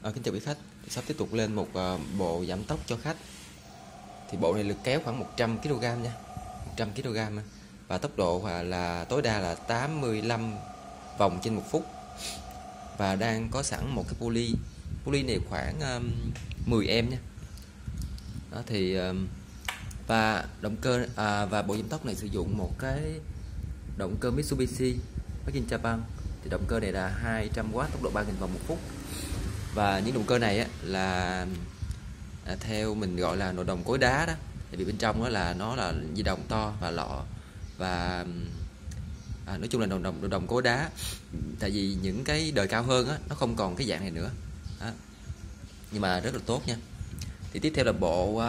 Kính chào quý khách, sắp tiếp tục lên một bộ giảm tốc cho khách. Thì bộ này lực kéo khoảng 100 kg nha, 100 kg và tốc độ là tối đa là 85 vòng trên 1 phút. Và đang có sẵn một cái pulley này khoảng 10 em nha. Đó thì và động cơ và bộ giảm tốc này sử dụng một cái động cơ Mitsubishi Made in Japan. Thì động cơ này là 200W, tốc độ 3000 vòng 1 phút. Và những động cơ này á, là theo mình gọi là nội đồng cối đá đó, tại vì bên trong đó là nó là di động to và lọ, và nói chung là nội đồng cối đá. Tại vì những cái đời cao hơn á, nó không còn cái dạng này nữa đó. Nhưng mà rất là tốt nha. Thì tiếp theo là bộ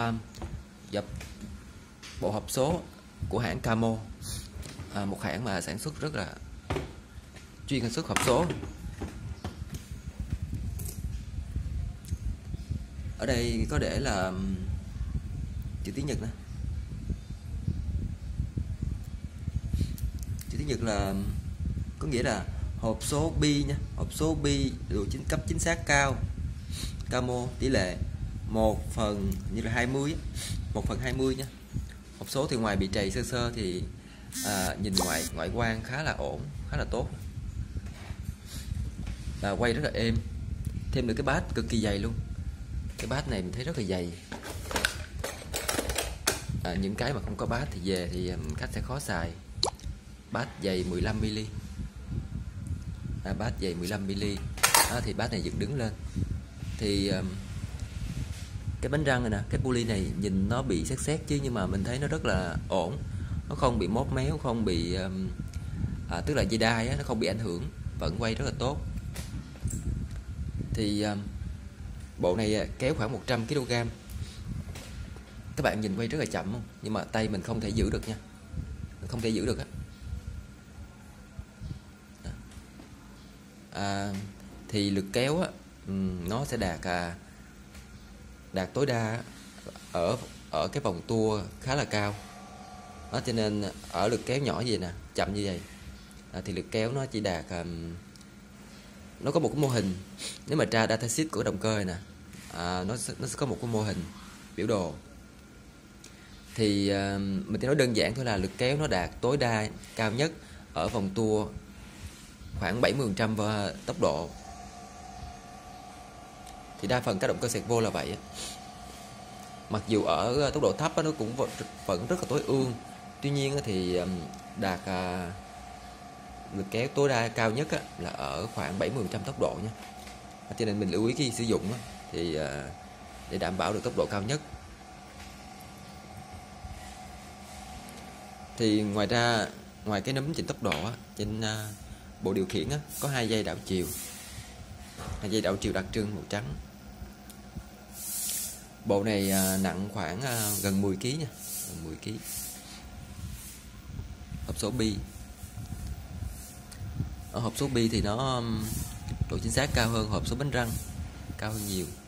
hộp số của hãng Camo, một hãng mà sản xuất rất là chuyên sản xuất hộp số. Ở đây có để là chữ tiếng Nhật nè. Chữ tiếng Nhật là có nghĩa là hộp số bi nha, hộp số bi độ cấp chính xác cao, Camo, tỷ lệ 1 phần như là 20, 1/20 nha. Hộp số thì ngoài bị trầy sơ sơ thì nhìn ngoại quan khá là ổn, khá là tốt, và quay rất là êm. Thêm được cái bát cực kỳ dày luôn. Cái bát này mình thấy rất là dày. Những cái mà không có bát thì về thì khách sẽ khó xài. Bát dày 15mm. Bát dày 15mm. Thì bát này dựng đứng lên. Thì cái bánh răng này nè, cái pulley này nhìn nó bị sét chứ, nhưng mà mình thấy nó rất là ổn. Nó không bị móp méo, không bị tức là dây đai á, nó không bị ảnh hưởng, vẫn quay rất là tốt. Thì bộ này kéo khoảng 100 kg. Các bạn nhìn quay rất là chậm không? Nhưng mà tay mình không thể giữ được nha. Mình không thể giữ được á. Thì lực kéo á, nó sẽ đạt tối đa ở cái vòng tua khá là cao. Đó, cho nên ở lực kéo nhỏ gì nè, chậm như vậy, thì lực kéo nó chỉ đạt nó có một cái mô hình. Nếu mà tra datasheet của động cơ này nè, nó sẽ có một cái mô hình biểu đồ. Thì mình chỉ nói đơn giản thôi là lực kéo nó đạt tối đa cao nhất ở vòng tua khoảng 70% và tốc độ. Thì đa phần các động cơ servo là vậy. Mặc dù ở tốc độ thấp nó cũng vẫn rất là tối ưu. Tuy nhiên thì đạt lực kéo tối đa cao nhất là ở khoảng 70% tốc độ nha. Cho nên mình lưu ý khi sử dụng thì để đảm bảo được tốc độ cao nhất. Thì ngoài cái nấm chỉnh tốc độ trên bộ điều khiển có 2 dây đảo chiều, 2 dây đảo chiều đặc trưng màu trắng. Bộ này nặng khoảng gần 10 kg nha, gần 10 kg. Hộp số bi. Ở hộp số bi thì nó độ chính xác cao hơn hộp số bánh răng, cao hơn nhiều.